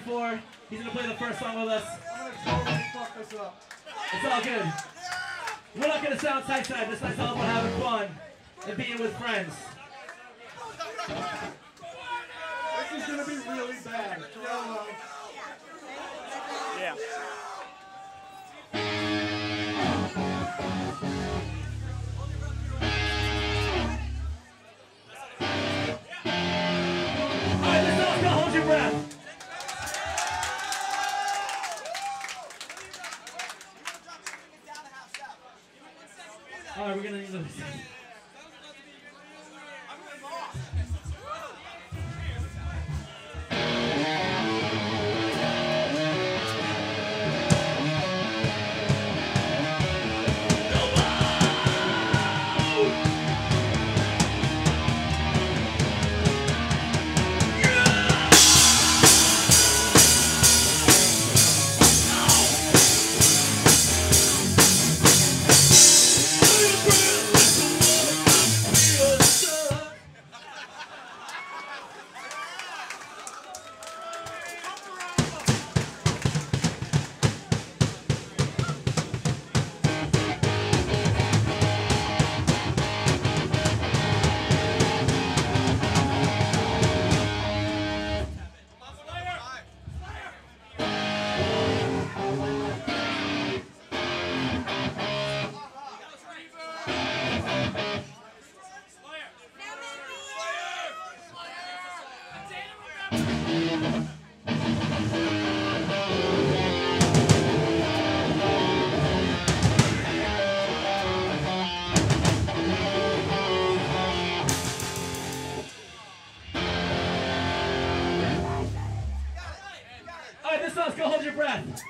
before. He's gonna play the first song with us. I'm gonna totally fuck this up. It's all good. We're not gonna sound tight-side. This night's all about having fun and being with friends. This is gonna be really bad. Yeah. Alright, this song's called Hold Your Breath. Alright, we're gonna need those. Alright, this song's called Hold Your Breath.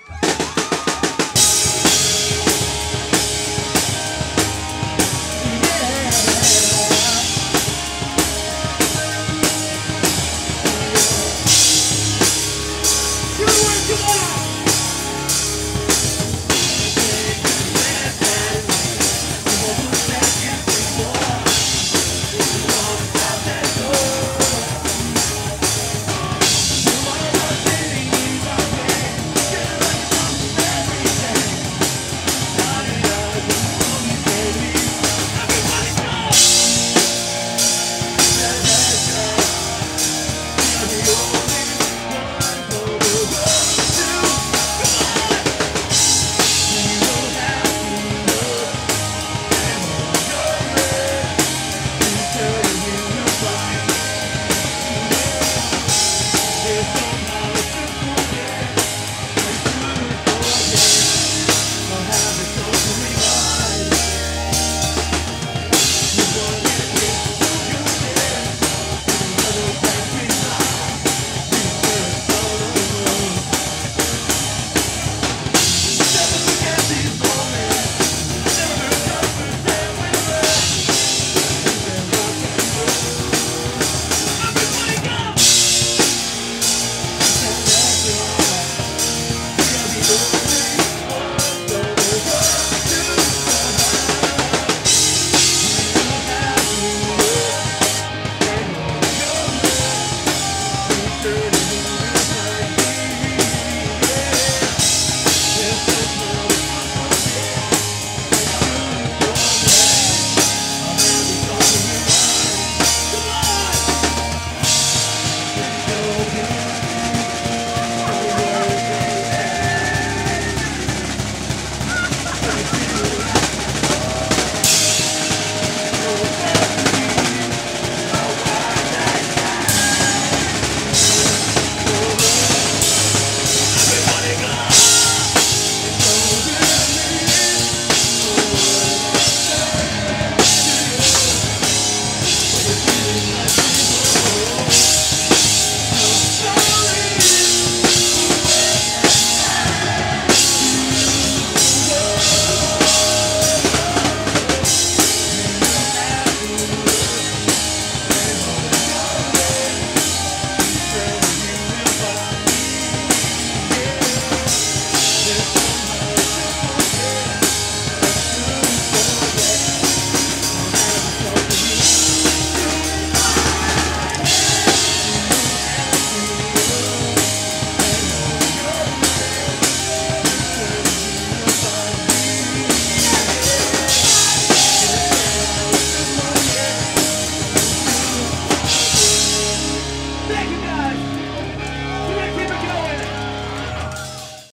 Thank you